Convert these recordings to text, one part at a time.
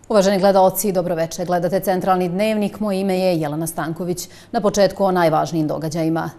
Uvaženi gledaoci, dobroveče. Gledate Centralni dnevnik. Moje ime je Jelena Stanković. Na početku o najvažnijim događajima.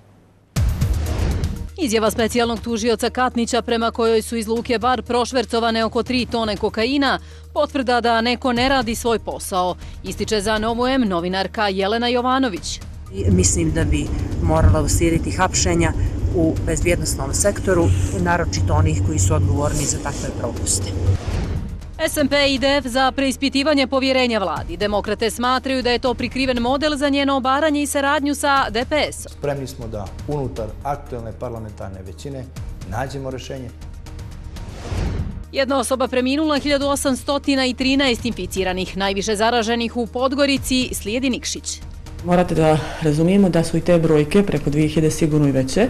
Izjava specijalnog tužioca Katnića prema kojoj su iz Luke Bar prošvercovane oko 3 tone kokaina, potvrda da neko ne radi svoj posao, ističe za Novu M novinarka Jelena Jovanović. Mislim da bi morala uslijediti hapšenja u bezbjednosnom sektoru, naročito onih koji su odgovorni za takve propuste. SMP i DF za preispitivanje povjerenja vladi. Demokrate smatraju da je to prikriven model za njeno obaranje i saradnju sa DPS-om. Spremni smo da unutar aktuelne parlamentarne većine nađemo rješenje. Jedna osoba preminula, 1813 inficiranih, najviše zaraženih u Podgorici, slijedi Nikšić. Morate da razumijemo da su i te brojke preko 2000 sigurno i veće.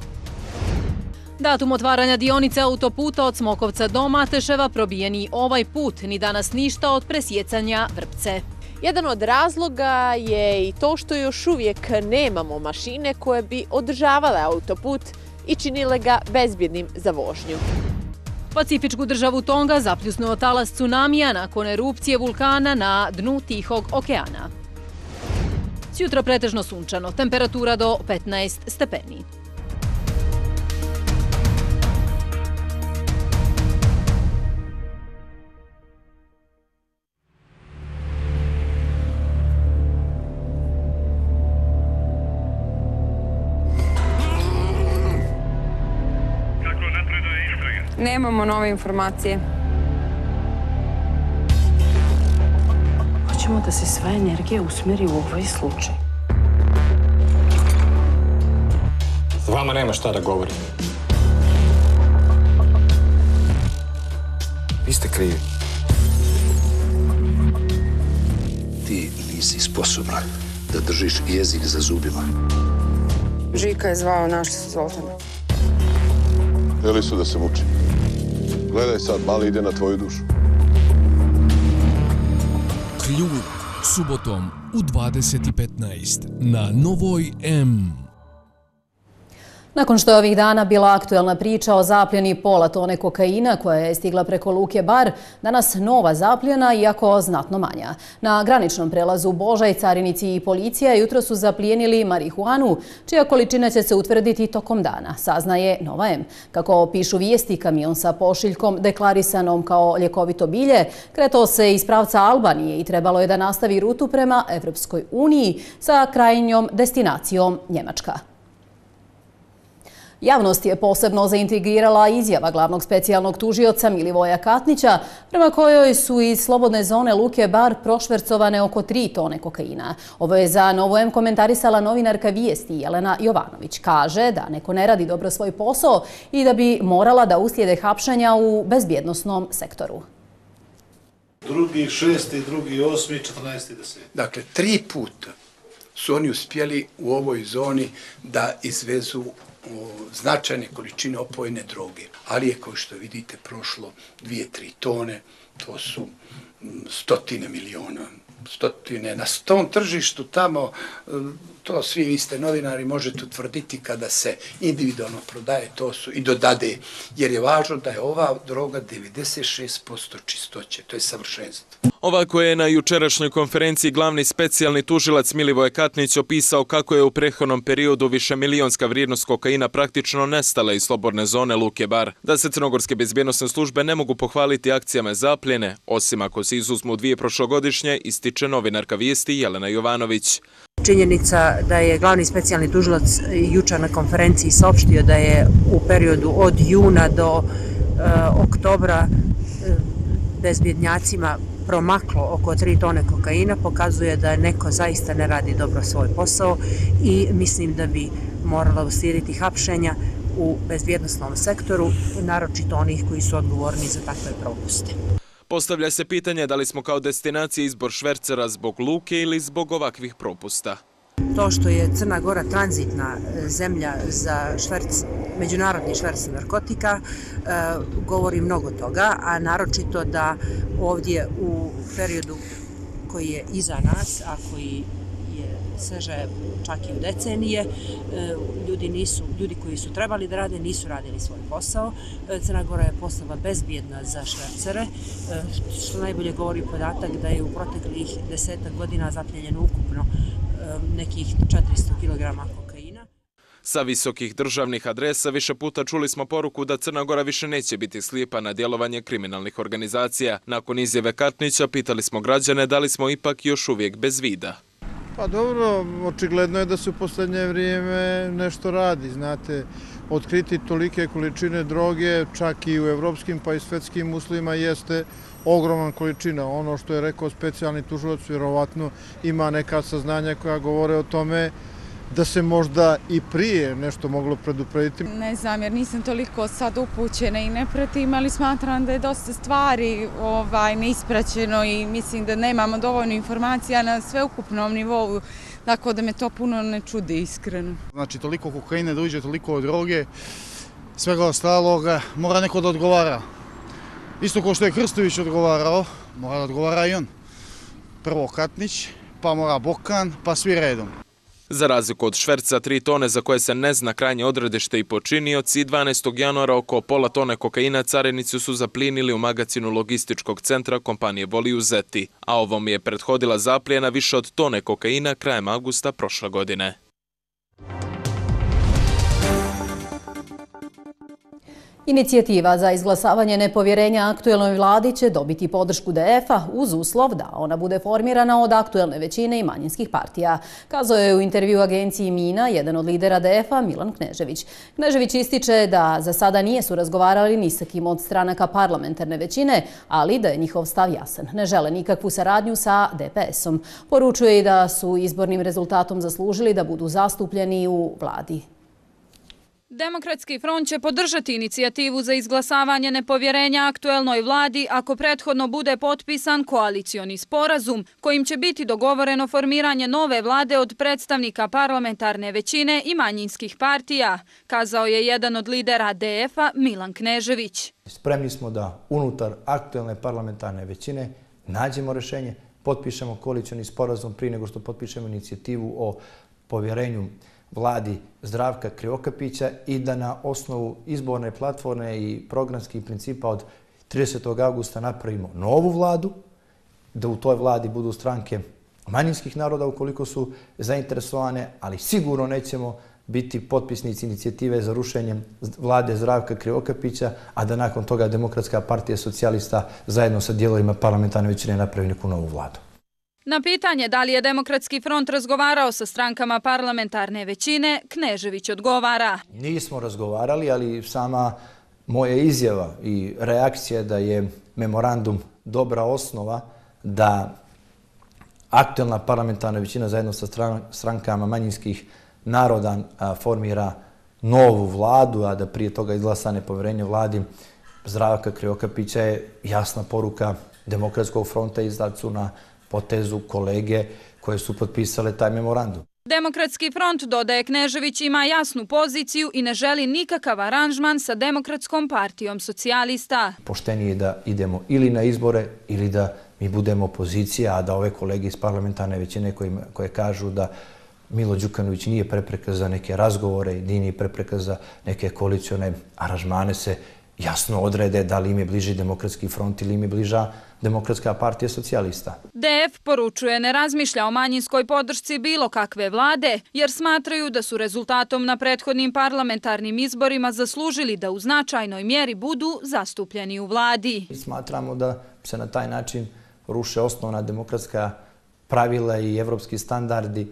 Datum otvaranja dionice autoputa od Smokovca do Mateševa probijen i ovaj put, ni danas ništa od presjecanja Vrpce. Jedan od razloga je i to što još uvijek nemamo mašine koje bi održavale autoput i činile ga bezbjednim za vožnju. Pacifičku državu Tonga zapljusnuo talas tsunamija nakon erupcije vulkana na dnu Tihog okeana. Sjutra pretežno sunčano, temperatura do 15 stepeni. Nemamo nove informacije. Hoćemo da se sva energija usmjeri u ovaj slučaj. S vama nema šta da govorim. Vi ste krivi. Ti nisi sposobna da držiš jezik za zubima. Žika je zvao, našli su Zoltana. Htjeli su da se muči. Gledaj sad, mali ide na tvoju dušu. Ključ, subotom u 20:15 na Novoj M. Nakon što je ovih dana bila aktuelna priča o zapljeni pola tone kokaina koja je stigla preko Luke Bar, danas nova zapljena, iako znatno manja. Na graničnom prelazu Božaj, carinici i policija jutro su zaplijenili marihuanu, čija količina će se utvrditi tokom dana, saznaje Nova M. Kako pišu vijesti, kamion sa pošiljkom deklarisanom kao ljekovito bilje kretao se iz pravca Albanije i trebalo je da nastavi rutu prema Evropskoj uniji sa krajnjom destinacijom Njemačka. Javnost je posebno zaintrigirala izjava glavnog specijalnog tužioca Milivoja Katnića, prema kojoj su iz slobodne zone Luke Bar prošvercovane oko 3 tone kokaina. Ovo je za Novu M komentarisala novinarka vijesti Jelena Jovanović. Kaže da neko ne radi dobro svoj posao i da bi morala da uslijede hapšenja u bezbjednosnom sektoru. 2.6., 2.8., 14.10. Dakle, 3 puta su oni uspjeli u ovoj zoni da izvezu značajne količine opojne droge. Ali je, kao što vidite, prošlo 2-3 tone, to su stotine miliona. Stotine. Na tom tržištu tamo, to svi vi ste novinari možete utvrditi kada se individualno prodaje, to su i dodade, jer je važno da je ova droga 96% čistoće, to je savršenstvo. Ovako je na jučerašnjoj konferenciji glavni specijalni tužilac Milivoje Katnić opisao kako je u prethodnom periodu višemilionska vrijednost kokaina praktično nestala iz slobodne zone Luke Bar. Da se crnogorske bezbjednosne službe ne mogu pohvaliti akcijama zapljene, osim ako se izuzmu 2 prošlogodišnje, ističe novinarka vijesti Jelena Jovanović. Činjenica da je glavni specijalni tužilac jučer na konferenciji saopštio da je u periodu od juna do oktobra bezbjednjacima promaklo oko 3 tone kokaina, pokazuje da neko zaista ne radi dobro svoj posao i mislim da bi morala uslijediti hapšenja u bezbjednosnom sektoru, naročito onih koji su odgovorni za takve propuste. Postavlja se pitanje da li smo kao destinacija izbor švercera zbog luke ili zbog ovakvih propusta. To što je Crna Gora tranzitna zemlja za međunarodni šverc narkotika govori mnogo toga, a naročito da ovdje u periodu koji je iza nas, a koji je seže čak i u decenije. Ljudi koji su trebali da rade nisu radili svoj posao. Crna Gora je postala bezbjedna za švercere, što najbolje govori podatak da je u proteklih 10 godina zapljenjeno ukupno nekih 400 kg kokaina. Sa visokih državnih adresa više puta čuli smo poruku da Crna Gora više neće biti slijepa na djelovanje kriminalnih organizacija. Nakon izjave Katnića pitali smo građane da li smo ipak još uvijek bez vida. Pa dobro, očigledno je da se u posljednje vrijeme nešto radi, znate. Otkriti tolike količine droge, čak i u evropskim pa i svjetskim uslovima, jeste ogromna količina. Ono što je rekao specijalni tužilac, vjerovatno ima neka saznanja koja govore o tome da se možda i prije nešto moglo preduprediti. Ne znam, jer nisam toliko sad upućena i ne pratim, ali smatram da je dosta stvari neispraćeno i mislim da nemamo dovoljno informacija na sveukupnom nivou, tako da me to puno ne čudi, iskreno. Znači, toliko kokaine da uđe, toliko droge, svega ostaloga, mora neko da odgovara. Isto kao što je Krstović odgovarao, mora da odgovara i on. Prvo Katnić, pa mora Bokan, pa svi redom. Za razliku od šverca 3 tone za koje se ne zna krajnje odredište i počinioci, 12. januara oko pola tone kokaina carinici su zaplinili u magacinu logističkog centra kompanije Voli uzeti, a ovom je prethodila zaplijena više od tone kokaina krajem avgusta prošle godine. Inicijativa za izglasavanje nepovjerenja aktuelnoj vladi će dobiti podršku DF-a uz uslov da ona bude formirana od aktuelne većine i manjinskih partija, kazao je u intervju agenciji Mina jedan od lidera DF-a Milan Knežević. Knežević ističe da za sada nisu razgovarali ni sa kim od stranaka parlamentarne većine, ali da je njihov stav jasan. Ne žele nikakvu saradnju sa DPS-om. Poručuje i da su izbornim rezultatom zaslužili da budu zastupljeni u vladi. Demokratski front će podržati inicijativu za izglasavanje nepovjerenja aktuelnoj vladi ako prethodno bude potpisan koalicioni sporazum kojim će biti dogovoreno formiranje nove vlade od predstavnika parlamentarne većine i manjinskih partija, kazao je jedan od lidera DF-a Milan Knežević. Spremni smo da unutar aktuelne parlamentarne većine nađemo rješenje, potpišemo koalicioni sporazum prije nego što potpišemo inicijativu o povjerenju vladi Zdravka Krivokapića i da na osnovu izborne platforme i programskih principa od 30. augusta napravimo novu vladu, da u toj vladi budu stranke manjinskih naroda ukoliko su zainteresovane, ali sigurno nećemo biti potpisnici inicijative za rušenje vlade Zdravka Krivokapića, a da nakon toga Demokratska partija socijalista zajedno sa dijelovima parlamentarne većine napravi neku novu vladu. Na pitanje da li je Demokratski front razgovarao sa strankama parlamentarne većine, Knežević odgovara. Nismo razgovarali, ali sama moja izjava i reakcija da je memorandum dobra osnova da aktuelna parlamentarna većina zajedno sa strankama manjinskih naroda formira novu vladu, a da prije toga izglasa nepovjerenje vladi Zdravka Krivokapića je jasna poruka Demokratskog fronta i izdacu na potezu kolege koje su potpisale taj memorandum. Demokratski front, dodaje Knežević, ima jasnu poziciju i ne želi nikakav aranžman sa Demokratskom partijom socijalista. Poštenije je da idemo ili na izbore ili da mi budemo opozicija, a da ove kolege iz parlamentarne većine koje kažu da Milo Đukanović nije prepreka za neke razgovore, nije prepreka za neke koalicione aranžmane, se jasno odrede da li im je bliži Demokratski front ili im je bliža Demokratska partija socijalista. DF poručuje ne razmišlja o manjinskoj podršci bilo kakve vlade, jer smatraju da su rezultatom na prethodnim parlamentarnim izborima zaslužili da u značajnoj mjeri budu zastupljeni u vladi. Smatramo da se na taj način ruše osnovna demokratska pravila i evropski standardi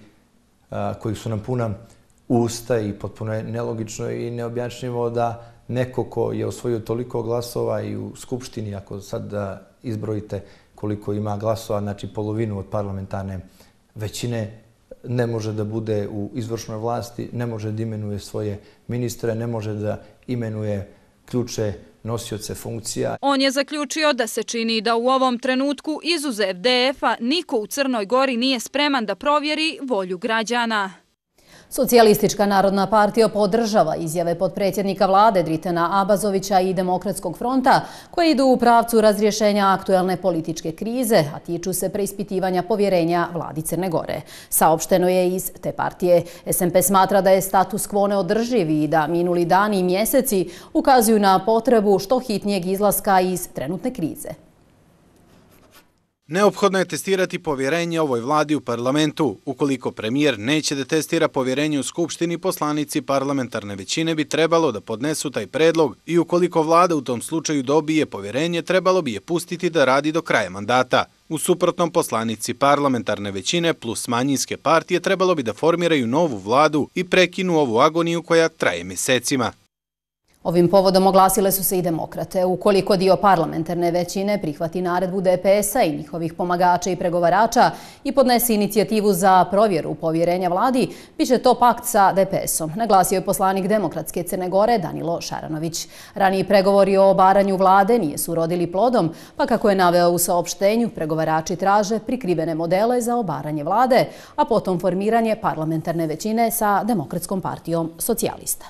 koji su nam puna usta i potpuno je nelogično i neobjašnjivo da neko ko je osvojio toliko glasova i u Skupštini, ako sad da izbrojite koliko ima glasova, znači polovinu od parlamentarne većine, ne može da bude u izvršnoj vlasti, ne može da imenuje svoje ministre, ne može da imenuje ključne nosioce funkcija. On je zaključio da se čini da u ovom trenutku izuzev DF-a niko u Crnoj Gori nije spreman da provjeri volju građana. Socijalistička narodna partija podržava izjave potpredsjednika vlade Dritena Abazovića i Demokratskog fronta koje idu u pravcu razrješenja aktuelne političke krize, a tiču se preispitivanja povjerenja vladi Crne Gore. Saopšteno je iz te partije. SMP smatra da je status quo neodrživ i da minuli dani i mjeseci ukazuju na potrebu što hitnijeg izlaska iz trenutne krize. Neophodno je testirati povjerenje ovoj vladi u parlamentu. Ukoliko premijer neće da testira povjerenje u Skupštini, poslanici parlamentarne većine bi trebalo da podnesu taj predlog i ukoliko vlada u tom slučaju dobije povjerenje, trebalo bi je pustiti da radi do kraja mandata. U suprotnom, poslanici parlamentarne većine plus manjinske partije trebalo bi da formiraju novu vladu i prekinu ovu agoniju koja traje mjesecima. Ovim povodom oglasile su se i demokrate. Ukoliko dio parlamentarne većine prihvati naredbu DPS-a i njihovih pomagača i pregovarača i podnese inicijativu za provjeru povjerenja vladi, biće to pakt sa DPS-om, naglasio je poslanik Demokratske Crne Gore Danilo Šaranović. Raniji pregovori o obaranju vlade nisu urodili plodom, pa kako je naveo u saopštenju, pregovarači traže prikrivene modele za obaranje vlade, a potom formiranje parlamentarne većine sa Demokratskom partijom socijalista.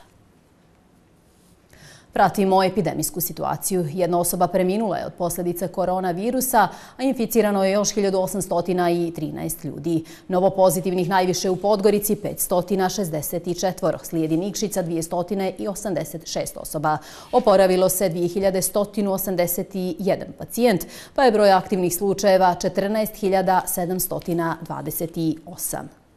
Pratimo epidemijsku situaciju. Jedna osoba preminula je od posljedice koronavirusa, a inficirano je još 1813 ljudi. Novo pozitivnih najviše u Podgorici 564, slijedi Nikšica 286 osoba. Oporavilo se 2181 pacijent, pa je broj aktivnih slučajeva 14.728.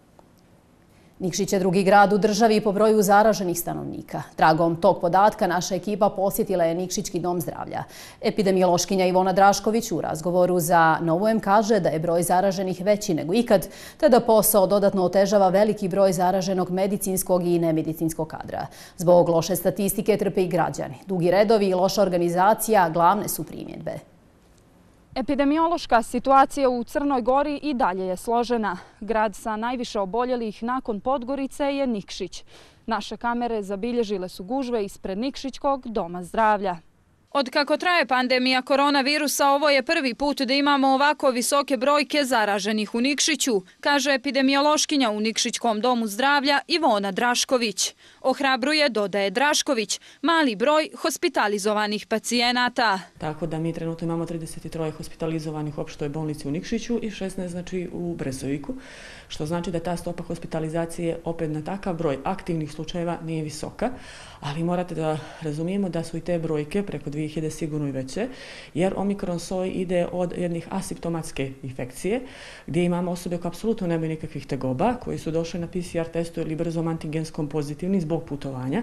Nikšić je drugi grad u državi po broju zaraženih stanovnika. Tragom tog podatka naša ekipa posjetila je Nikšićki dom zdravlja. Epidemiološkinja Ivona Drašković u razgovoru za Novu M kaže da je broj zaraženih veći nego ikad, te da posao dodatno otežava veliki broj zaraženog medicinskog i nemedicinskog kadra. Zbog loše statistike trpe i građani. Dugi redovi i loša organizacija glavne su primjedbe. Epidemiološka situacija u Crnoj Gori i dalje je složena. Grad sa najviše oboljelih nakon Podgorice je Nikšić. Naše kamere zabilježile su gužve ispred Nikšićkog doma zdravlja. Od kako traje pandemija koronavirusa, ovo je prvi put da imamo ovako visoke brojke zaraženih u Nikšiću, kaže epidemiološkinja u Nikšićkom domu zdravlja Ivona Drašković. Ohrabruje, dodaje Drašković, mali broj hospitalizovanih pacijenata. Tako da mi trenutno imamo 33 hospitalizovanih u opštoj bolnici u Nikšiću i 16 znači u Brezoviku, što znači da ta stopa hospitalizacije opet na takav broj aktivnih slučajeva nije visoka, ali morate da razumijemo da su i te brojke preko 2000 sigurno i veće, jer omikron soj ide od jednih asimptomatske infekcije, gdje imamo osobe koje apsolutno nemaju nikakvih tegoba, koji su došli na PCR testu ili brzom antigenskom pozitivni zbog putovanja,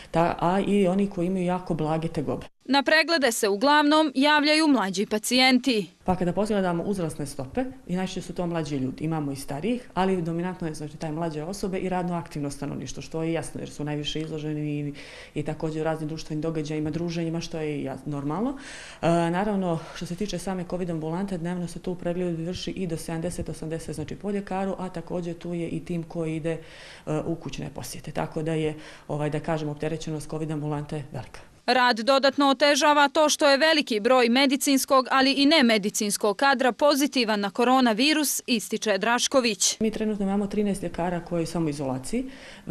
a i oni koji imaju jako blage tegobe. Na preglede se uglavnom javljaju mlađi pacijenti. Pa kada pogledamo uzrasne stope, i najčešće su to mlađi ljudi, imamo i starijih, ali dominantno je znači taj mlađe osobe i radno aktivno stanovništvo, što je jasno jer su najviše izloženi i također raznim društvenim događajima, druženjima, što je normalno. Naravno, što se tiče same COVID ambulante, dnevno se tu pregled vrši i do 70-80 znači po ljekaru, a također tu je i tim koji ide u kućne posjete. Tako da je, da kažem, opterećenost COVID ambulante velika. Rad dodatno otežava to što je veliki broj medicinskog, ali i nemedicinskog kadra pozitivan na koronavirus, ističe Drašković. Mi trenutno imamo 13 ljekara koji su u izolaciji,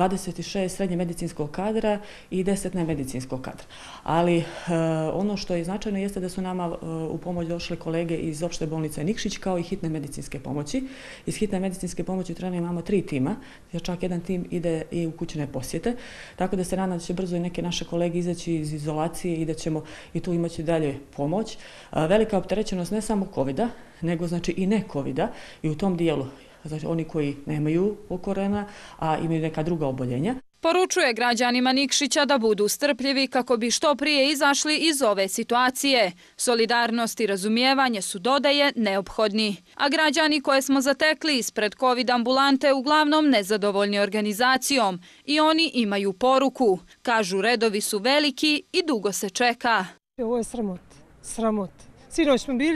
26 srednje medicinskog kadra i 10 nemedicinskog kadra. Ali ono što je značajno jeste da su nama u pomoć došle kolege iz opšte bolnice Nikšić kao i hitne medicinske pomoći. Iz hitne medicinske pomoći trenutno imamo 3 tima, jer čak jedan tim ide i u kućne posjete, tako da se nadam da će brzo i neke naše kolege izaći iz izolacije i da ćemo i tu imati dalje pomoć. Velika opterećenost ne samo COVID-a, nego znači i ne COVID-a i u tom dijelu, znači oni koji nemaju korona, a imaju neka druga oboljenja. Poručuje građanima Nikšića da budu strpljivi kako bi što prije izašli iz ove situacije. Solidarnost i razumijevanje su, dodaje, neophodni. A građani koje smo zatekli ispred COVID ambulante uglavnom nezadovoljni organizacijom i oni imaju poruku. Kažu, redovi su veliki i dugo se čeka. Ovo je sramot. Sinoć smo bili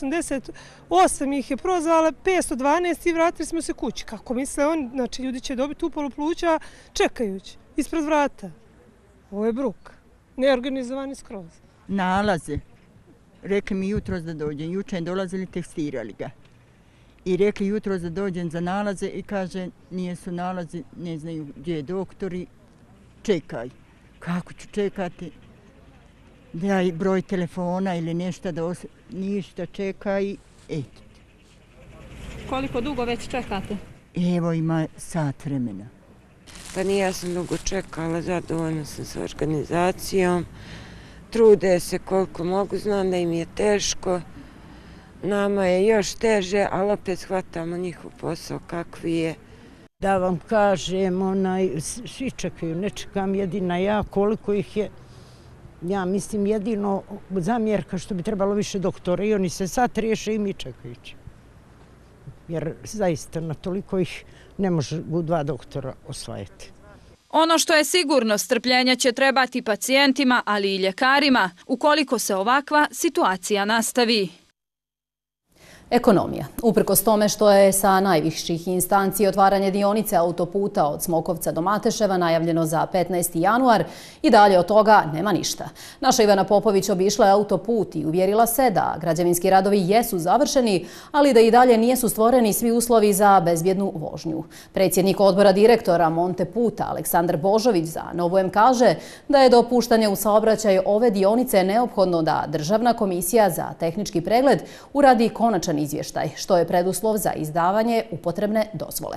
288 ih je prozvala, 512 i vratili smo se kući. Kako misle oni, znači ljudi će dobiti upalu pluća čekajući ispred vrata. Ovo je bruk, neorganizovani skroz. Nalaze, rekli mi jutros da dođem, juče dolazili, testirali ga. i rekli jutro da dođem za nalaze i kaže nijesu nalazi, ne znaju gdje je doktori, čekaj. Kako ću čekati? Daj broj telefona ili nešto da ništa čekaj, eto. Koliko dugo već čekate? Evo ima sat vremena. Pa nije, ja sam dugo čekala, zadovoljna sam sa organizacijom. Trude se koliko mogu, znam da im je teško. Nama je još teže, ali opet shvatamo njihov posao kakvi je. Da vam kažem, svi čekaju, ne čekam jedina ja, koliko ih je. Ja mislim jedino zamjerka što bi trebalo više doktora i oni se sad riješe i mi čekajući. Jer zaista na toliko ih ne može u 2 doktora osvajati. Ono što je sigurno, strpljenja će trebati pacijentima, ali i ljekarima, ukoliko se ovakva situacija nastavi. Ekonomija. Uprkos tome što je sa najviših instanci otvaranje dionice autoputa od Smokovca do Mateševa najavljeno za 15. januar i dalje od toga nema ništa. Naša Ivana Popović obišla je autoput i uvjerila se da građevinski radovi jesu završeni, ali da i dalje nisu stvoreni svi uslovi za bezbjednu vožnju. Predsjednik odbora direktora Monteputa Aleksandar Božović za Novu M kaže da je do puštanja u saobraćaj ove dionice neophodno da Državna komisija za tehnički pregled uradi konačan izvještaj, što je preduslov za izdavanje upotrebne dozvole.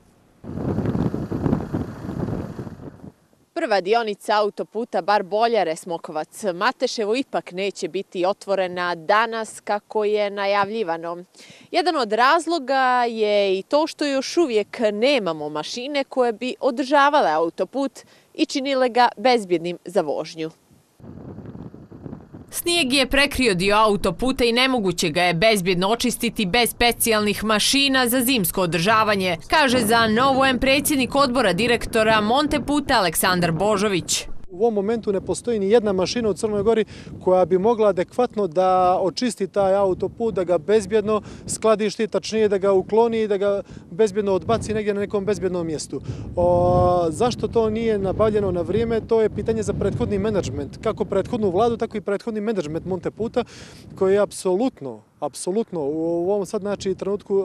Prva dionica autoputa Bar-Boljare-Smokovac-Mateševo ipak neće biti otvorena danas kako je najavljivano. Jedan od razloga je i to što još uvijek nemamo mašine koje bi održavale autoput i činile ga bezbjednim za vožnju. Snijeg je prekrio dio autoputa i nemoguće ga je bezbjedno očistiti bez specijalnih mašina za zimsko održavanje, kaže za Novu M predsjednik odbora direktora Monteputa Aleksandar Božović. U ovom momentu ne postoji ni jedna mašina u Crnoj Gori koja bi mogla adekvatno da očisti taj autoput, da ga bezbjedno skladišti, tačnije da ga ukloni i da ga bezbjedno odbaci negdje na nekom bezbjednom mjestu. Zašto to nije nabavljeno na vrijeme, to je pitanje za prethodni menadžment. Kako prethodnu vladu, tako i prethodni menadžment Monteputa, koji je apsolutno u ovom sad trenutku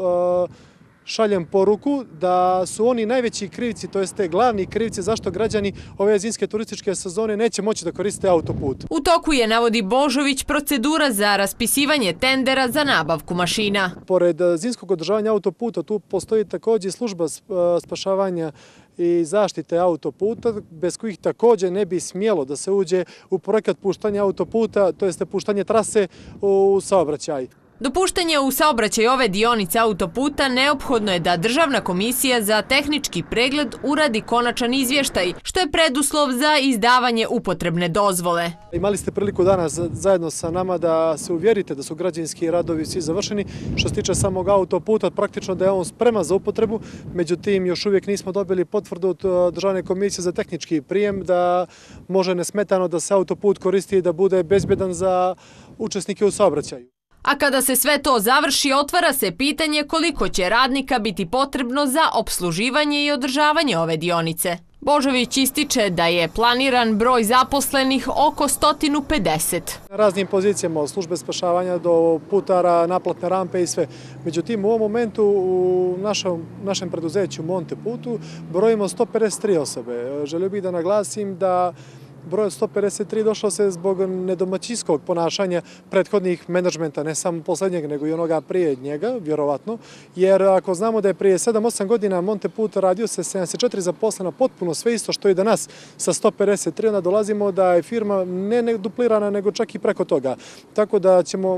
šaljem poruku da su oni najveći krivci, to jeste glavni krivci zašto građani ove zimske turističke sezone neće moći da koriste autoput. U toku je, navodi Božović, procedura za raspisivanje tendera za nabavku mašina. Pored zimskog održavanja autoputa tu postoji također služba spašavanja i zaštite autoputa, bez kojih također ne bi smjelo da se uđe u projekat puštanja autoputa, to jeste puštanje trase u saobraćaj. Dopuštanje u saobraćaj ove dionice autoputa neophodno je da Državna komisija za tehnički pregled uradi konačan izvještaj, što je preduslov za izdavanje upotrebne dozvole. Imali ste priliku danas zajedno sa nama da se uvjerite da su građevinski radovi svi završeni. Što se tiče samog autoputa, praktično da je on spreman za upotrebu, međutim još uvijek nismo dobili potvrdu od Državne komisije za tehnički prijem da može nesmetano da se autoput koristi i da bude bezbjedan za učesnike u saobraćaju. A kada se sve to završi, otvara se pitanje koliko će radnika biti potrebno za opsluživanje i održavanje ove dionice. Božović ističe da je planiran broj zaposlenih oko 150. Na raznim pozicijama, od službe spašavanja do putara, naplatne rampe i sve. Međutim, u ovom momentu u našem preduzeću Monteputu brojimo 153 osobe. Želio bih da naglasim da broj od 153 došlo se zbog nedomaćinskog ponašanja prethodnih menadžmenta, ne samo posljednjeg, nego i onoga prije njega, vjerovatno. Jer ako znamo da je prije 7-8 godina Monteput radio se 74 zaposlena, potpuno sve isto što i danas sa 153, onda dolazimo da je firma ne duplirana, nego čak i preko toga. Tako da ćemo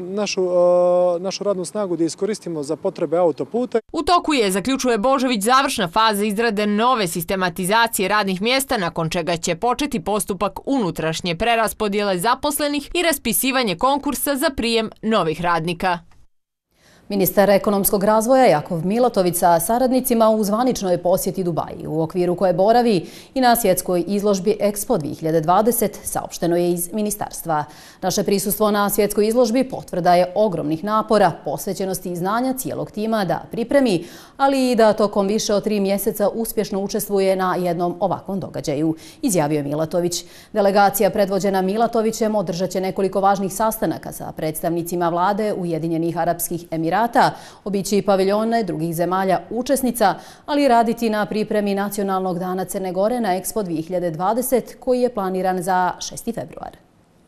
našu radnu snagu da iskoristimo za potrebe autoputa. U toku je, zaključuje Božović, završna faza izrade nove sistematizacije radnih mjesta, nakon čega će početi postupak unutrašnje preraspodjele zaposlenih i raspisivanje konkursa za prijem novih radnika. Ministar ekonomskog razvoja Jakov Milatović sa saradnicima u zvaničnoj posjeti Dubaji, u okviru koje boravi i na svjetskoj izložbi Expo 2020, saopšteno je iz ministarstva. Naše prisustvo na svjetskoj izložbi potvrda je ogromnih napora, posvećenosti i znanja cijelog tima da pripremi, ali i da tokom više od 3 mjeseca uspješno učestvuje na jednom ovakvom događaju, izjavio je Milatović. Delegacija predvođena Milatovićem održat će nekoliko važnih sastanaka sa predstavnicima vlade Ujedinjenih Arapskih Emirata Emirata, obići i paviljone drugih zemalja učesnica, ali i raditi na pripremi Nacionalnog dana Crne Gore na Expo 2020 koji je planiran za 6. februar.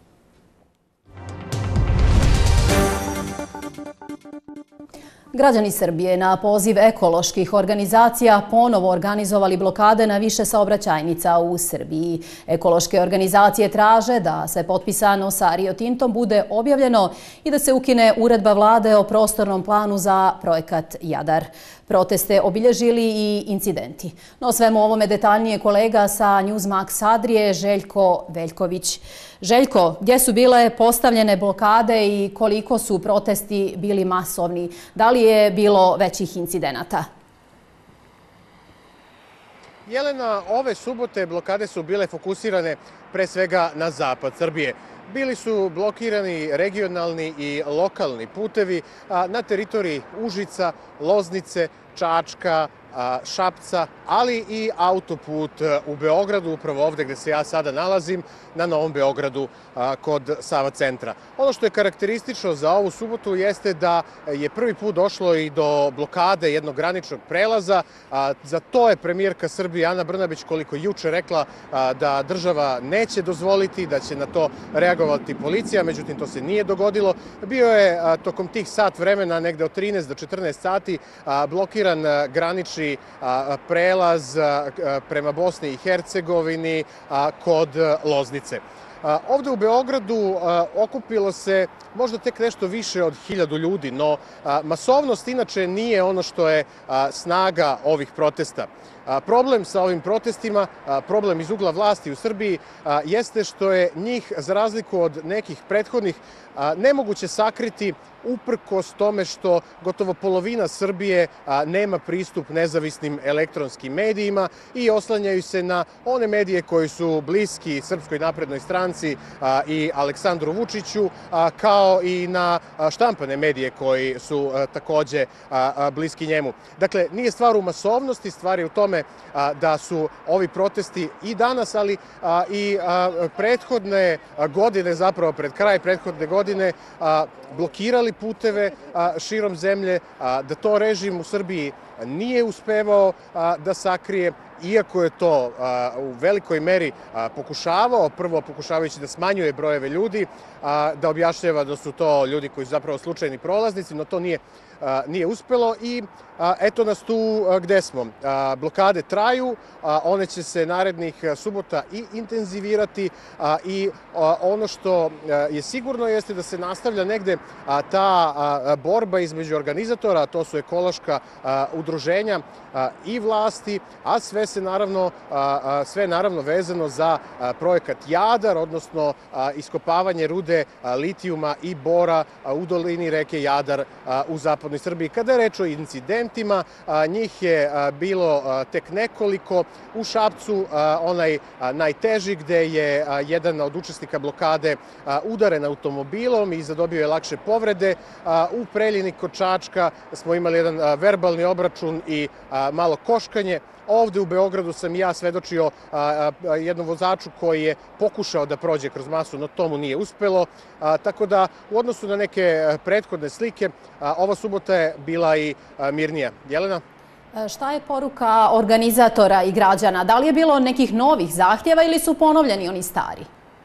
Građani Srbije na poziv ekoloških organizacija ponovo organizovali blokade na više saobraćajnica u Srbiji. Ekološke organizacije traže da sve potpisano sa Rio Tintom bude objavljeno i da se ukine uredba vlade o prostornom planu za projekat Jadar. Proteste obilježili i incidenti. No o svemu ovome detaljnije kolega sa Newsmax Adrije, Željko Veljković. Željko, gdje su bile postavljene blokade i koliko su protesti bili masovni? Da li je bilo većih incidenata? Jelena, ove subote blokade su bile fokusirane pre svega na zapad Srbije. Bili su blokirani regionalni i lokalni putevi na teritoriji Užica, Loznice, Čačka, Šapca, ali i autoput u Beogradu, upravo ovde gde se ja sada nalazim, na Novom Beogradu kod Sava centra. Ono što je karakteristično za ovu subotu jeste da je prvi put došlo i do blokade jednog graničnog prelaza. Za to je premijerka Srbije Ana Brnabić koliko juče rekla da država neće dozvoliti, da će na to reagovati policija, međutim to se nije dogodilo. Bio je tokom tih sat vremena, negde od 13 do 14 sati, blokiran granični prelaz prema Bosni i Hercegovini kod Loznice. Ovde u Beogradu okupilo se možda tek nešto više od 1000 ljudi, no masovnost inače nije ono što je snaga ovih protesta. Problem sa ovim protestima, problem iz ugla vlasti u Srbiji, jeste što je njih, za razliku od nekih prethodnih, nemoguće sakriti uprkos tome što gotovo polovina Srbije nema pristup nezavisnim elektronskim medijima i oslanjaju se na one medije koji su bliski Srpskoj naprednoj stranci i Aleksandru Vučiću, kao i na štampane medije koji su takođe bliski njemu. Dakle, nije stvar u masovnosti, stvar je u tome da su ovi protesti i danas, ali i prethodne godine, zapravo pred kraj prethodne godine, blokirali puteve širom zemlje, da to režim u Srbiji nije uspevao da sakrije, iako je to u velikoj meri pokušavao, prvo pokušavajući da smanjuje brojeve ljudi, da objašnjava da su to ljudi koji su zapravo slučajni prolaznici, no to nije uspelo i eto nas tu gde smo. Blokade traju, one će se narednih subota i intenzivirati i ono što je sigurno jeste da se nastavlja negde ta borba između organizatora, to su ekološka udruženja i vlasti, a sve naravno vezano za projekat Jadar, odnosno iskopavanje rude litijuma i bora u dolini reke Jadar u zapadnoj Srbiji. Kada je reč o incidentima, njih je bilo tek nekoliko. U Šapcu, onaj najteži, gde je jedan od učesnika blokade udaren automobilom i zadobio je lakše povrede. U Preljini kod Čačka smo imali jedan verbalni obračun i malo koškanje. Ovde u Beogradu sam i ja svedočio jednom vozaču koji je pokušao da prođe kroz masu, no to mu nije uspelo. Tako da u odnosu na neke prethodne slike, ova subota je bila i mirnija. Jelena? Šta je poruka organizatora i građana? Da li je bilo nekih novih zahtjeva ili su ponovljeni oni stari?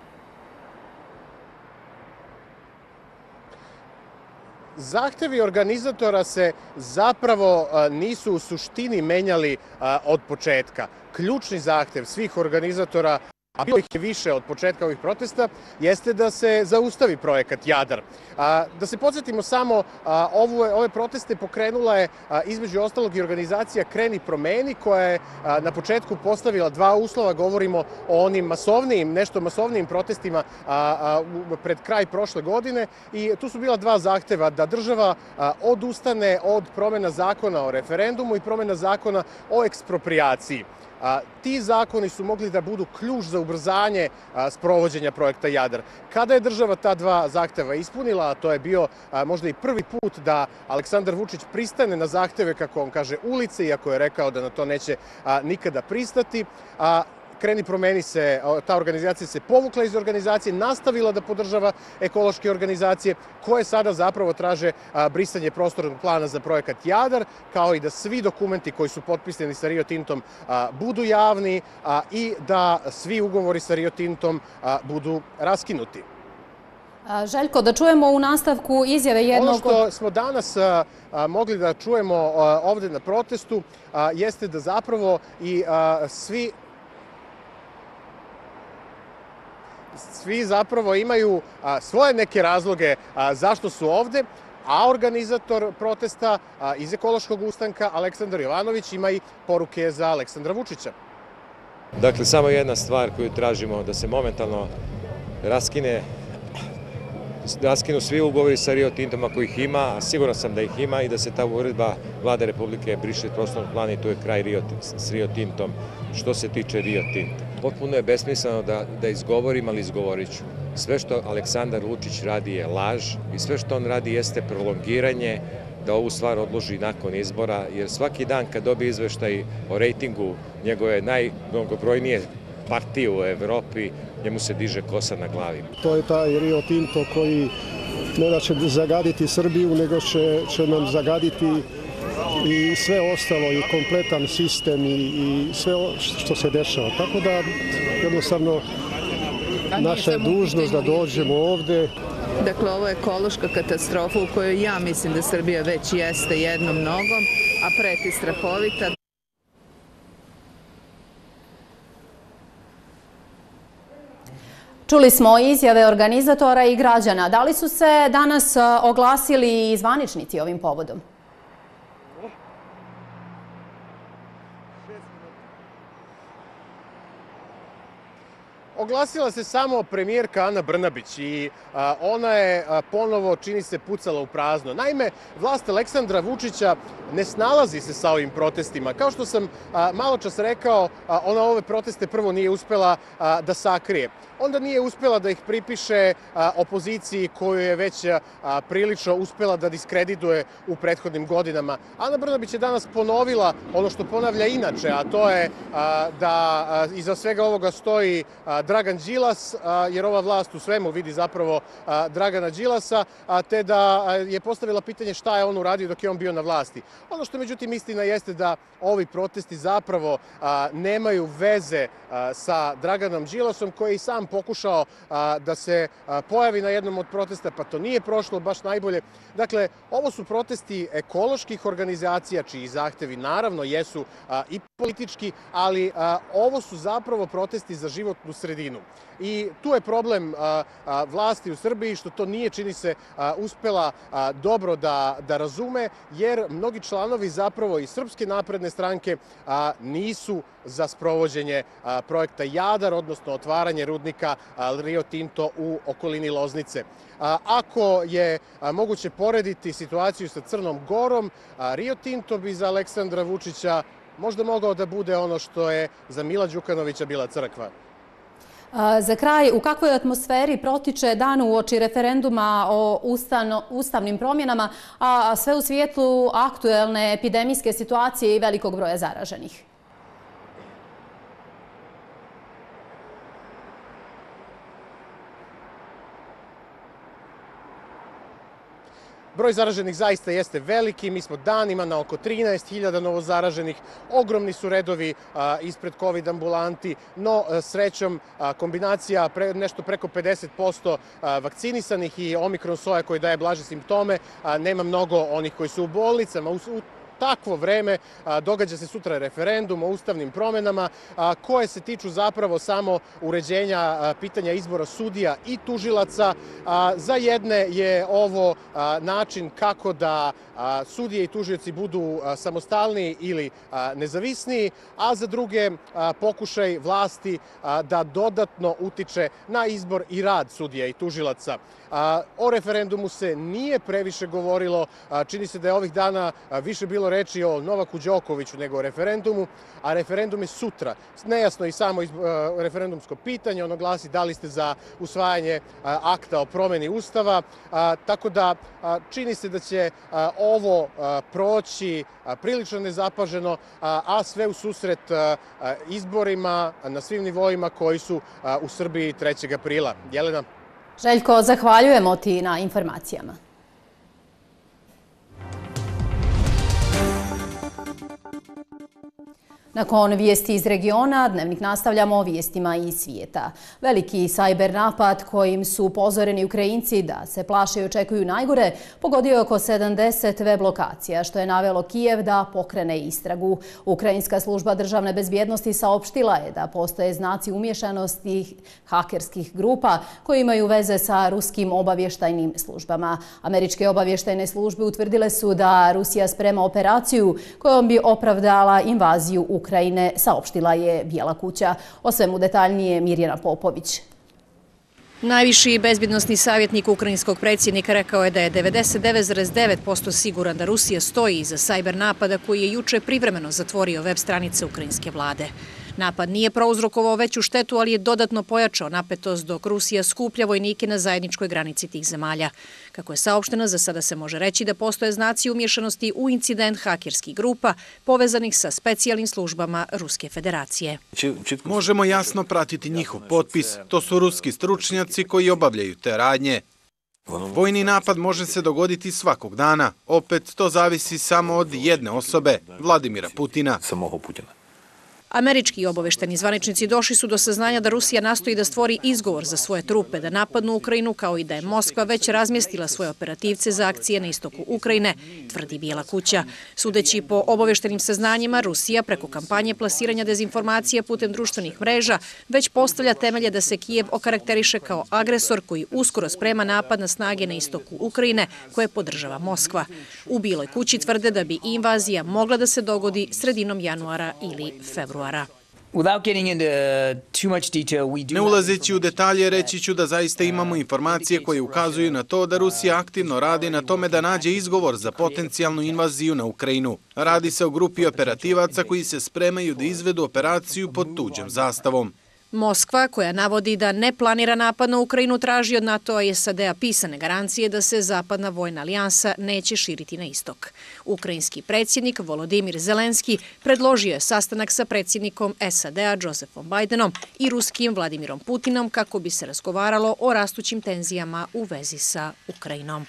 Zahtevi organizatora se zapravo nisu u suštini menjali od početka. Ključni zahtev svih organizatora, a bilo ih je više od početka ovih protesta, jeste da se zaustavi projekat Jadar. Da se podsjetimo samo, ove proteste pokrenula je između ostalog i organizacija Kreni promeni, koja je na početku postavila dva uslova, govorimo o onim nešto masovnijim protestima pred kraj prošle godine, i tu su bila dva zahteva: da država odustane od promena zakona o referendumu i promena zakona o eksproprijaciji. Ti zakoni su mogli da budu ključ za ubrzanje sprovođenja projekta Jadar. Kada je država ta dva zahteva ispunila, a to je bio možda i prvi put da Aleksandar Vučić pristane na zahteve, kako on kaže, ulice, iako je rekao da na to neće nikada pristati, Kreni promeni se, ta organizacija se povukla iz organizacije, nastavila da podržava ekološke organizacije koje sada zapravo traže brisanje prostornog plana za projekat Jadar, kao i da svi dokumenti koji su potpisani sa Rio Tintom budu javni i da svi ugovori sa Rio Tintom budu raskinuti. Željko, da čujemo u nastavku izjave jednog... Ono što smo danas mogli da čujemo ovde na protestu jeste da zapravo i svi zapravo imaju svoje neke razloge zašto su ovde, a organizator protesta iz ekološkog ustanka Aleksandar Jovanović ima i poruke za Aleksandra Vučića. Dakle, samo jedna stvar koju tražimo, da se momentalno raskinu svi ugovori sa Rio Tintom ako ih ima, a siguran sam da ih ima, i da se ta uredba Vlade Republike briše prostornog plana i tu je kraj s Rio Tintom što se tiče Rio Tinta. Potpuno je besmisleno da izgovorim, ali izgovorit ću. Sve što Aleksandar Vučić radi je laž i sve što on radi jeste prolongiranje da ovu stvar odloži nakon izbora, jer svaki dan kad dobije izveštaj o rejtingu njegove najmnogobrojnije partije u Evropi, njemu se diže kosa na glavi. To je taj Rio Tinto koji ne da će zagaditi Srbiju, nego će nam zagaditi i sve ostalo, i kompletan sistem i sve što se dešava. Tako da jednostavno naša je dužnost da dođemo ovde. Dakle, ovo je ekološka katastrofa u kojoj ja mislim da Srbija već jeste jednom nogom, a preti strahovita. Čuli smo izjave organizatora i građana. Da li su se danas oglasili i zvaničnici ovim povodom? Oglasila se samo premijerka Ana Brnabić i ona je ponovo, čini se, pucala u prazno. Naime, vlast Aleksandra Vučića ne snalazi se sa ovim protestima. Kao što sam malo čas rekao, ona ove proteste prvo nije uspela da sakrije. Onda nije uspela da ih pripiše opoziciji koju je već prilično uspela da diskredituje u prethodnim godinama. Ana Brnabić je danas ponovila ono što ponavlja inače, a to je da iza svega ovoga stoji Dragan Đilas, jer ova vlast u svemu vidi zapravo Dragana Đilasa, te da je postavila pitanje šta je on uradio dok je on bio na vlasti. Ono što međutim istina jeste da ovi protesti zapravo nemaju veze sa Draganom Đilasom, koji je i sam pokušao da se pojavi na jednom od protesta, pa to nije prošlo baš najbolje. Dakle, ovo su protesti ekoloških organizacija, čiji zahtevi naravno jesu i politički, ali ovo su zapravo protesti za životnu sredinu. I tu je problem vlasti u Srbiji, što to nije, čini se, uspela dobro da razume, jer mnogi članovi zapravo iz Srpske napredne stranke nisu za sprovođenje projekta Jadar, odnosno otvaranje rudnika Rio Tinto u okolini Loznice. Ako je moguće porediti situaciju sa Crnom Gorom, Rio Tinto bi za Aleksandra Vučića možda mogao da bude ono što je za Mila Đukanovića bila crkva. Za kraj, u kakvoj atmosferi protiče dan uoči referenduma o ustavnim promjenama, a sve u svijetlu aktuelne epidemijske situacije i velikog broja zaraženih? Broj zaraženih zaista jeste veliki, mi smo danima na oko 13.000 novozaraženih, ogromni su redovi ispred COVID ambulanti, no srećom kombinacija nešto preko 50% vakcinisanih i omikron soja koji daje blaže simptome, nema mnogo onih koji su u bolnicama. U takvo vreme događa se sutra referendum o ustavnim promenama koje se tiču zapravo samo uređenja pitanja izbora sudija i tužilaca. Za jedne je ovo način kako da sudije i tužioci budu samostalniji ili nezavisniji, a za druge pokušaj vlasti da dodatno utiče na izbor i rad sudija i tužilaca. O referendumu se nije previše govorilo, čini se da je ovih dana više bilo reči o Novaku Đokoviću nego o referendumu, a referendum je sutra. Nejasno i samo referendumsko pitanje, ono glasi da li ste za usvajanje akta o promeni Ustava, tako da čini se da će ovo proći prilično nezapaženo, a sve u susret izborima na svim nivoima koji su u Srbiji 3. aprila. Jelena? Željko, zahvaljujemo ti na informacijama. Nakon vijesti iz regiona, Dnevnik nastavljamo vijestima iz svijeta. Veliki cyber napad kojim su upozoreni Ukrajinci da se plaše i očekuju najgore pogodio je oko 70 web lokacija, što je navelo Kijev da pokrene istragu. Ukrajinska služba državne bezbjednosti saopštila je da postoje znaci umješanosti hakerskih grupa koji imaju veze sa ruskim obavještajnim službama. Američke obavještajne službe utvrdile su da Rusija sprema operaciju kojom bi opravdala invaziju Ukrajine, saopštila je Bijela kuća. O svemu detaljnije Mirjana Popović. Najviši bezbjednosni savjetnik ukrajinskog predsjednika rekao je da je 99,9% siguran da Rusija stoji iza sajber napada koji je juče privremeno zatvorio web stranice ukrajinske vlade. Napad nije prouzrokovao veću štetu, ali je dodatno pojačao napetost dok Rusija skuplja vojnike na zajedničkoj granici tih zemalja. Kako je saopšteno, za sada se može reći da postoje znaci umješanosti u incident hakerskih grupa povezanih sa specijalnim službama Ruske federacije. Možemo jasno pratiti njihov potpis. To su ruski stručnjaci koji obavljaju te radnje. Vojni napad može se dogoditi svakog dana. Opet, to zavisi samo od jedne osobe, Vladimira Putina. Američki obavešteni zvaničnici došli su do saznanja da Rusija nastoji da stvori izgovor za svoje trupe da napadnu Ukrajinu, kao i da je Moskva već razmjestila svoje operativce za akcije na istoku Ukrajine, tvrdi Bijela kuća. Sudeći po obaveštenim saznanjima, Rusija preko kampanje plasiranja dezinformacija putem društvenih mreža već postavlja temelje da se Kijev okarakteriše kao agresor koji uskoro sprema napad na snage na istoku Ukrajine koje podržava Moskva. U Bijeloj kući tvrde da bi invazija mogla da se dogodi sredinom januara ili februara. Ne ulazeći u detalje, reći ću da zaista imamo informacije koje ukazuju na to da Rusija aktivno radi na tome da nađe izgovor za potencijalnu invaziju na Ukrajinu. Radi se o grupi operativaca koji se spremaju da izvedu operaciju pod tuđom zastavom. Moskva, koja navodi da ne planira napad na Ukrajinu, traži od NATO-a i SAD-a pisane garancije da se zapadna vojna alijansa neće širiti na istok. Ukrajinski predsjednik Volodimir Zelenski predložio je sastanak sa predsjednikom SAD-a Josephom Bidenom i ruskim Vladimirom Putinom kako bi se razgovaralo o rastućim tenzijama u vezi sa Ukrajinom.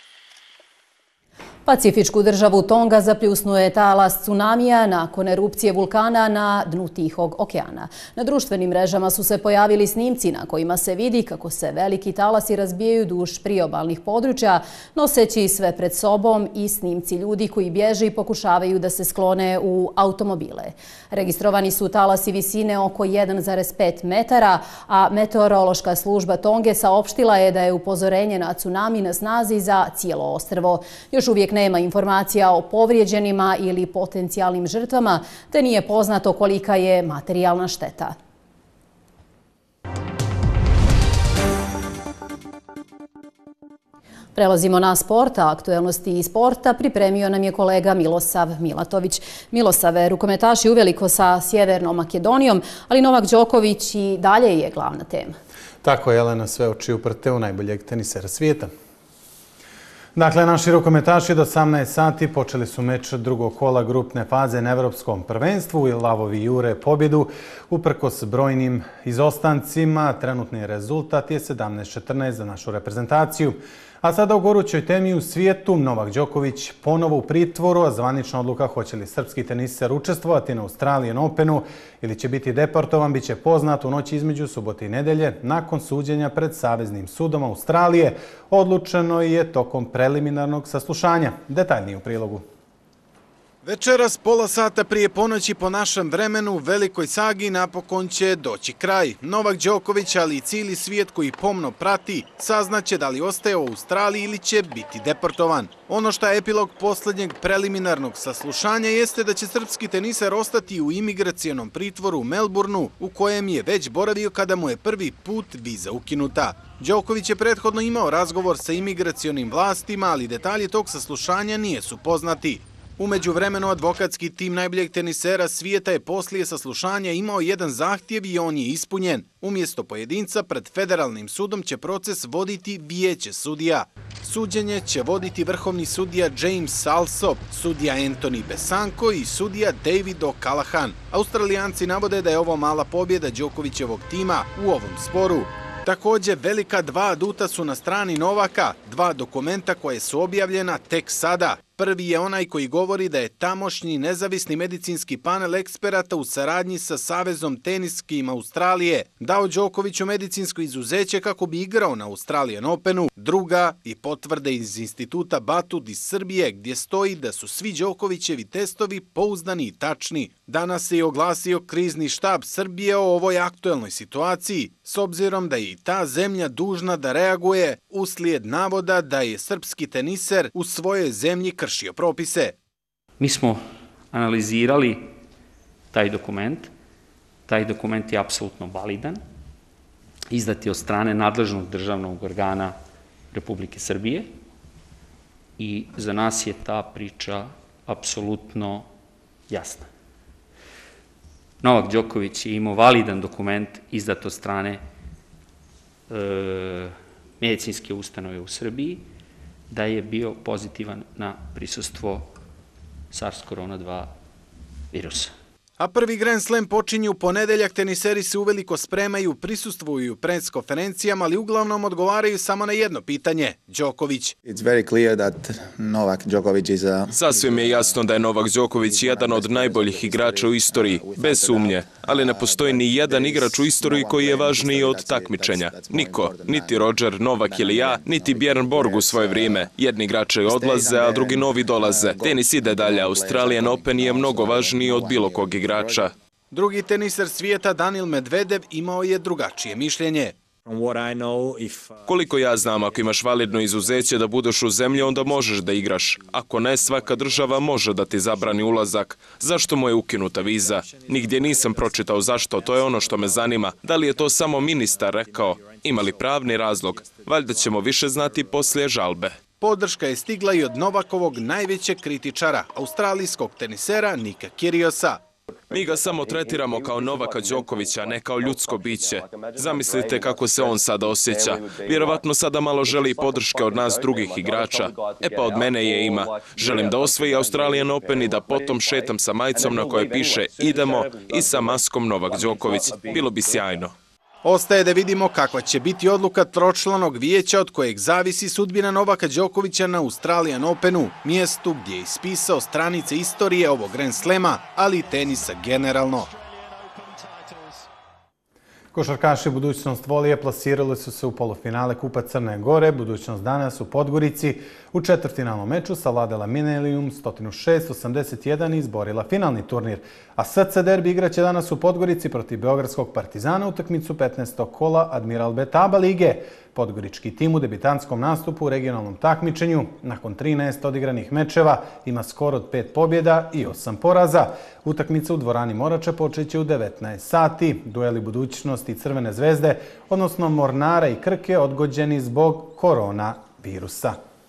Pacifičku državu Tonga zapljusnuo je talas tsunamija nakon erupcije vulkana na dnu Tihog okeana. Na društvenim mrežama su se pojavili snimci na kojima se vidi kako se veliki talasi razbijaju duž priobalnih područja, noseći sve pred sobom i snimci ljudi koji bježe i pokušavaju da se sklone u automobile. Registrovani su talasi visine oko 1,5 metara, a meteorološka služba Tonge saopštila je da je upozorenje na tsunami na snazi za cijelo ostrvo. Još uvijek nema informacija o povrijeđenima ili potencijalnim žrtvama, te nije poznato kolika je materijalna šteta. Prelazimo na sport, a aktuelnosti iz sporta pripremio nam je kolega Milosav Milatović. Milosave, rukometaši uveliko sa Sjevernom Makedonijom, ali Novak Đoković i dalje je glavna tema. Tako je, Jelena, sve oči uprte u najboljeg tenisera svijeta. Dakle, naši rukometaši do 18 sati počeli su meč drugog kola grupne faze na Evropskom prvenstvu i Lavovi jure pobjedu. Uprkos brojnim izostancima, trenutni rezultat je 17-14 za našu reprezentaciju. A sada u gorućoj temi u svijetu, Novak Đoković ponovo u pritvoru, a zvanična odluka hoće li srpski teniser učestvovati na Australian Openu ili će biti deportovan, bit će poznat u noći između subote i nedelje. Nakon suđenja pred Saveznim sudom Australije odlučeno je tokom preliminarnog saslušanja. Detaljnije u prilogu. Večeras, pola sata prije ponoći po našem vremenu, velikoj sagi napokon će doći kraj. Novak Đoković, ali i cijeli svijet koji pomno prati, saznaće da li ostaje u Australiji ili će biti deportovan. Ono što je epilog posljednjeg preliminarnog saslušanja jeste da će srpski teniser ostati u imigracijonom pritvoru u Melbourneu, u kojem je već boravio kada mu je prvi put viza ukinuta. Đoković je prethodno imao razgovor sa imigracionim vlastima, ali detalji tog saslušanja nijesu poznati. Umeđu vremenu, advokatski tim najboljeg tenisera svijeta je poslije saslušanja imao jedan zahtjev i on je ispunjen. Umjesto pojedinca, pred federalnim sudom će proces voditi vijeće sudija. Suđenje će voditi vrhovni sudija James Salsop, sudija Anthony Besanko i sudija David O'Callaghan. Australijanci navode da je ovo mala pobjeda Đokovićevog tima u ovom sporu. Također, velika 2 aduta su na strani Novaka, 2 dokumenta koje su objavljena tek sada. Prvi je onaj koji govori da je tamošnji nezavisni medicinski panel eksperata u saradnji sa Savezom teniskim Australije dao Đokoviću medicinsko izuzeće kako bi igrao na Australian Openu. Druga i potvrde iz instituta Batud iz Srbije gdje stoji da su svi Đokovićevi testovi pouzdani i tačni. Danas se je oglasio krizni štab Srbije o ovoj aktuelnoj situaciji, s obzirom da je i ta zemlja dužna da reaguje uslijed navoda da je srpski teniser u svojoj zemlji kršio propise. Mi smo analizirali taj dokument. Taj dokument je apsolutno validan. Izdat je od strane nadležnog državnog organa Republike Srbije i za nas je ta priča apsolutno jasna. Novak Đoković je imao validan dokument izdat od strane medicinske ustanove u Srbiji da je bio pozitivan na prisustvo SARS-CoV-2 virusa. A prvi Grand Slam počinje u ponedeljak, teniseri se uveliko spremaju, prisustvuju pres konferencijama, ali uglavnom odgovaraju samo na jedno pitanje. Đoković. Sasvim je jasno da je Novak Đoković jedan od najboljih igrača u istoriji, bez sumnje, ali ne postoji ni jedan igrač u istoriji koji je važniji od takmičenja. Niko, niti Roger, Novak ili ja, niti Bjorn Borg u svoje vrijeme. Jedni igrači odlaze, a drugi novi dolaze. Tenis ide dalje, Australian Open je mnogo važniji od bilo kog igrača. Drugi teniser svijeta Daniil Medvedev imao je drugačije mišljenje. Koliko ja znam, ako imaš validno izuzeće da budeš u zemlji, onda možeš da igraš. Ako ne, svaka država može da ti zabrani ulazak. Zašto mu je ukinuta viza? Nigdje nisam pročitao zašto, to je ono što me zanima. Da li je to samo ministar rekao? Ima li pravni razlog? Valjda ćemo više znati poslije žalbe. Podrška je stigla i od Novakovog najvećeg kritičara, australijskog tenisera Nika Kyrgiosa. Mi ga samo tretiramo kao Novaka Đokovića, ne kao ljudsko biće. Zamislite kako se on sada osjeća. Vjerovatno sada malo želi podrške od nas drugih igrača. E pa od mene je ima. Želim da osvoji Australian Open i da potom šetam sa majicom na kojoj piše idemo i sa maskom Novak Đoković. Bilo bi sjajno. Ostaje da vidimo kakva će biti odluka tročlanog vijeća od kojeg zavisi sudbina Novaka Đokovića na Australian Openu, mjestu gdje je ispisao stranice istorije ovog Grand Slema, ali i tenisa generalno. Košarkaši Budućnost Volije plasirali su se u polufinale Kupa Crne Gore. Budućnost danas u Podgorici u četvrtfinalnom meču savladala Minelijum 106-81 i izborila finalni turnir. A SC derbi igraće danas u Podgorici protiv Beogradskog Partizana utakmicu 15. kola Admiral Betaba lige. Podgorički tim u debitantskom nastupu u regionalnom takmičenju nakon 13 odigranih mečeva ima skor od 5 pobjeda i 8 poraza. Utakmica u dvorani Morače počeće u 19 sati. Dueli Budućnosti i Crvene zvezde, odnosno Mornara i Krke, odgođeni zbog koronavirusa.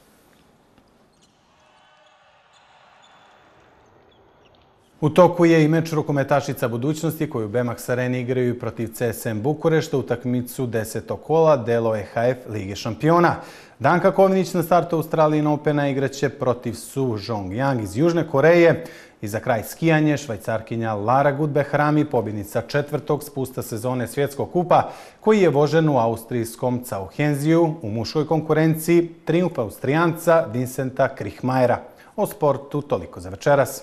U toku je i meč rukometašica Budućnosti koju u BMX Areni igraju protiv CSM Bukurešta utakmicu 10. kola delo EHF Lige šampiona. Danka Kovinić na startu Australian Opena igraće protiv Su Jong-yang iz Južne Koreje. I za kraj skijanje, Švajcarkinja Lara Gut-Behrami, pobjednica 4. spusta sezone Svjetskog kupa, koji je vožen u austrijskom Cauhenziju u muškoj konkurenciji, trijumf Austrijanca Vincenta Krihmajera. O sportu toliko za večeras.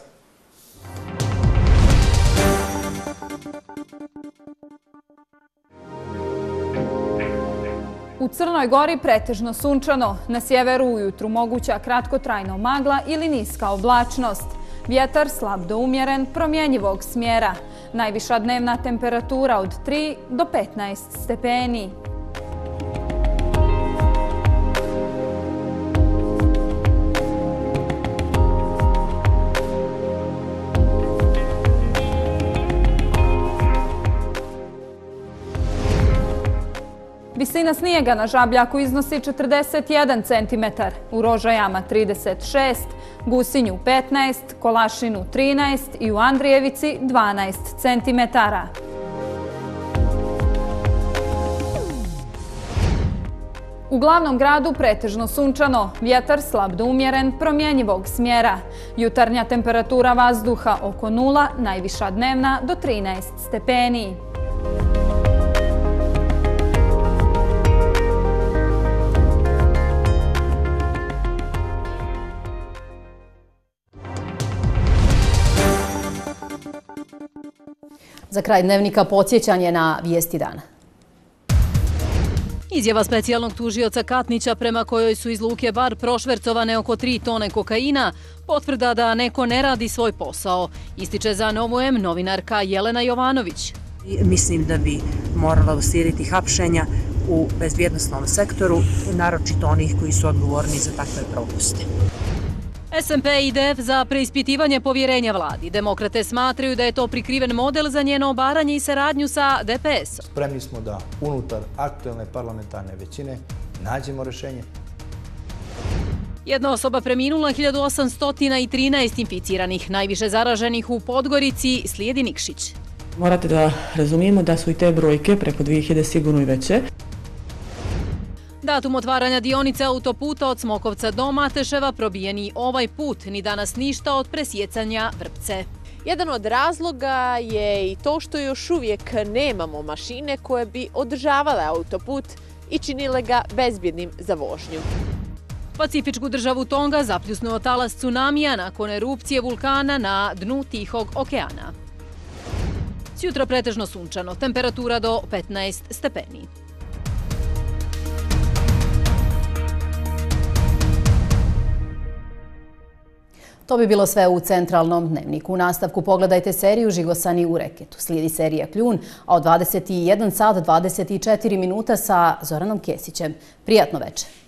U Crnoj Gori pretežno sunčano, na sjeveru ujutru moguća kratkotrajna magla ili niska oblačnost. Vjetar slab do umjeren, promjenjivog smjera. Najviša dnevna temperatura od 3 do 15 stepeni. Visina snijega na Žabljaku iznosi 41 cm, u Rožajama 36, Gusinju 15, Kolašinu 13 i u Andrijevici 12 cm. U glavnom gradu pretežno sunčano, vjetar slab do umjeren, promjenjivog smjera. Jutarnja temperatura vazduha oko 0, najviša dnevna do 13 stepeni. Za kraj dnevnika podsjećanje na vijesti dana. Izjava specijalnog tužioca Katnića prema kojoj su iz Luke Bar prošvercovane oko 3 tone kokaina, potvrda da neko ne radi svoj posao, ističe za Novu M novinarka Jelena Jovanović. Mislim da bi moralo uslijediti hapšenja u bezbjednosnom sektoru, naročito onih koji su odgovorni za takve propuste. SMP i DF za preispitivanje povjerenja vladi. Demokrate smatraju da je to prikriven model za njeno obaranje i saradnju sa DPS-om. Spremni smo da unutar aktuelne parlamentarne većine nađemo rješenje. Jedna osoba preminula, 1813 inficiranih, najviše zaraženih u Podgorici, slijedi Nikšić. Morate da razumijemo da su i te brojke preko 2000 sigurno i veće. Datum otvaranja dionice autoputa od Smokovca do Mateševa probijeni ovaj put, ni danas ništa od presjecanja Vrpce. Jedan od razloga je i to što još uvijek nemamo mašine koje bi održavale autoput i činile ga bezbjednim za vožnju. Pacifičku državu Tonga zapljusnuo talas tsunamija nakon erupcije vulkana na dnu Tihog okeana. Sjutra pretežno sunčano, temperatura do 15 stepeni. To bi bilo sve u centralnom dnevniku. U nastavku pogledajte seriju Žigosani u reketu. Slijedi serija Kljun, a od 21 sat 24 minuta sa Zoranom Kesićem. Prijatno večer.